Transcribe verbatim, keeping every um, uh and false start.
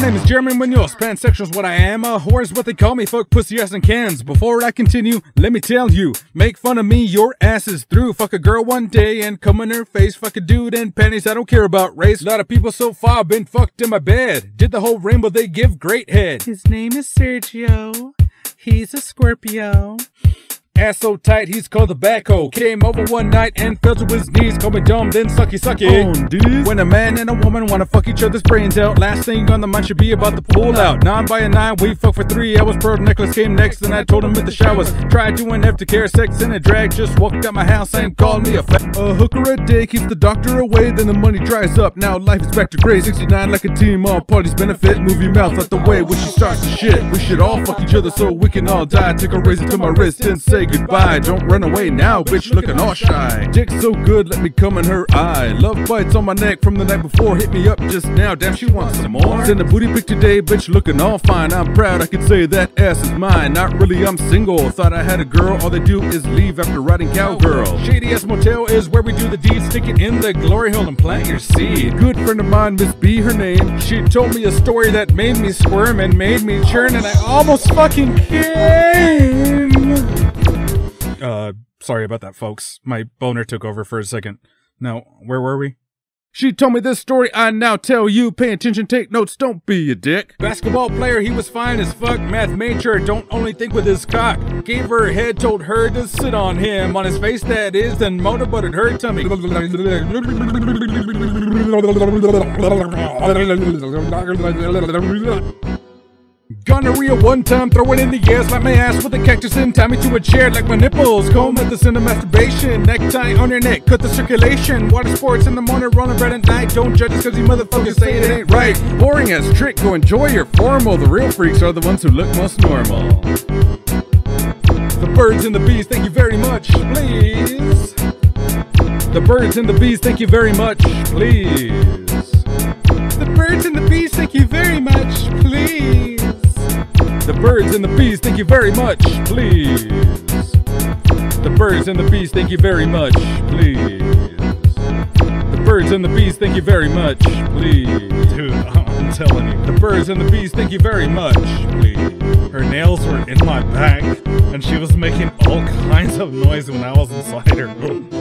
name is Jeremy Munoz, pansexual's what I am, a whore is what they call me, fuck pussy ass and cans. Before I continue, let me tell you, make fun of me, your ass is through. Fuck a girl one day and come in her face, fuck a dude in panties, I don't care about race. A lot of people so far been fucked in my bed, did the whole rainbow, they give great head. His name is Sergio, he's a Scorpio. Ass so tight, he's called the backhoe. Came over one night and fell to his knees. Called me dumb, then sucky sucky. Oh, when a man and a woman wanna fuck each other's brains out, last thing on the mind should be about the pull out. Nine by a nine, we fucked for three hours. Pearl necklace came next, and I told him at the showers. Tried doing aftercare, sex and a drag. Just walked out my house and called me a fat. A hooker a day keeps the doctor away. Then the money dries up. Now life is back to gray. sixty-nine like a team, all parties benefit. Move your mouth out the way when she starts to shit. We should all fuck each other so we can all die. Take a razor to my wrist and say goodbye. Don't run away now, bitch, looking all shy. Dick so good, let me come in her eye. Love bites on my neck from the night before. Hit me up just now, damn, she wants some more. Send a booty pic today, bitch, looking all fine. I'm proud, I can say that ass is mine. Not really, I'm single. Thought I had a girl, all they do is leave after riding cowgirl. Shady ass motel is where we do the deed. Stick it in the glory hole and plant your seed. Good friend of mine, Miss B, her name. She told me a story that made me squirm and made me churn, and I almost fucking came. Uh, sorry about that, folks. My boner took over for a second. Now, where were we? She told me this story, I now tell you. Pay attention, take notes, don't be a dick. Basketball player, he was fine as fuck. Math major, don't only think with his cock. Gave her a head, told her to sit on him. On his face, that is, then motorbutted her tummy. Gonorrhea one time, throw it in the air, slap my ass with a cactus and tie me to a chair like my nipples. Comb with the sin of masturbation, necktie on your neck, cut the circulation. Water sports in the morning, rolling bread at night. Don't judge us cause you motherfuckers say it ain't right. Boring as trick, go enjoy your formal. The real freaks are the ones who look most normal. The birds and the bees, thank you very much, please. The birds and the bees, thank you very much, please. The birds and the bees, thank you very much, please. The birds and the bees, thank you very much, please. The birds and the bees, thank you very much, please. The birds and the bees, thank you very much, please. Dude, I'm telling you. The birds and the bees, thank you very much, please. Her nails were in my back, and she was making all kinds of noise when I was inside her.